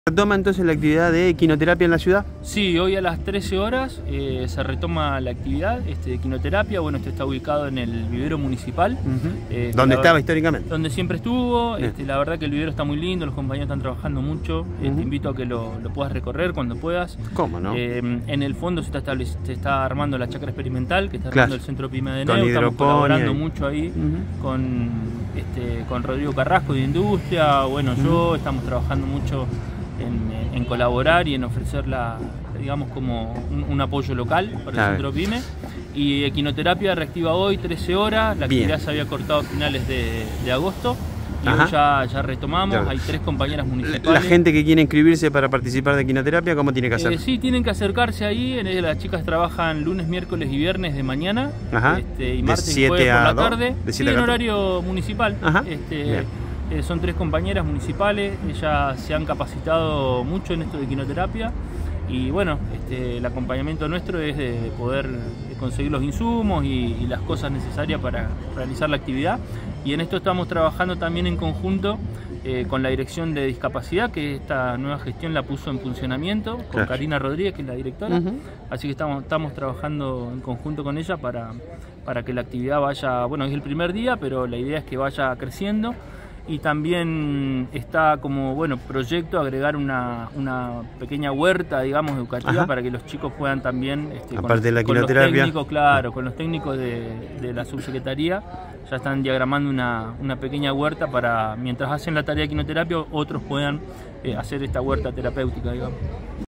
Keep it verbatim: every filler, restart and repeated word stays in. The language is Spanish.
¿Retoma entonces la actividad de equinoterapia en la ciudad? Sí, hoy a las trece horas eh, se retoma la actividad este, de equinoterapia. Bueno, esto está ubicado en el vivero municipal. Uh-huh. eh, ¿Dónde estaba verdad, históricamente? Donde siempre estuvo. Este, la verdad que el vivero está muy lindo, los compañeros están trabajando mucho. Uh-huh. eh, te invito a que lo, lo puedas recorrer cuando puedas. ¿Cómo no? Eh, en el fondo se está, se está armando la chacra experimental, que está claro. armando el Centro Pyme de Con Neu. Estamos colaborando y... mucho ahí uh-huh. con, este, con Rodrigo Carrasco de Industria. Bueno, uh-huh. yo estamos trabajando mucho En, en colaborar y en ofrecer la, digamos, como un, un apoyo local para el Centro Pyme. Y equinoterapia reactiva hoy, trece horas, la actividad Bien. se había cortado a finales de, de agosto y Ajá. hoy ya, ya retomamos, ya. hay tres compañeras municipales. La gente que quiere inscribirse para participar de equinoterapia, ¿cómo tiene que hacer? Eh, sí, tienen que acercarse ahí, las chicas trabajan lunes, miércoles y viernes de mañana, este, y martes y jueves por la tarde, sí, en horario municipal. Este, Eh, son tres compañeras municipales, ellas se han capacitado mucho en esto de equinoterapia y bueno, este, el acompañamiento nuestro es de poder conseguir los insumos y, y las cosas necesarias para realizar la actividad, y en esto estamos trabajando también en conjunto eh, con la Dirección de Discapacidad, que esta nueva gestión la puso en funcionamiento, con claro. Karina Rodríguez, que es la directora, uh-huh. así que estamos, estamos trabajando en conjunto con ella para, para que la actividad vaya, bueno, es el primer día, pero la idea es que vaya creciendo. Y también está como bueno proyecto agregar una, una pequeña huerta, digamos, educativa Ajá. para que los chicos puedan también, este, aparte con, de la con los técnicos, claro, con los técnicos de, de la subsecretaría, ya están diagramando una, una pequeña huerta para, mientras hacen la tarea de equinoterapia, otros puedan eh, hacer esta huerta terapéutica, digamos.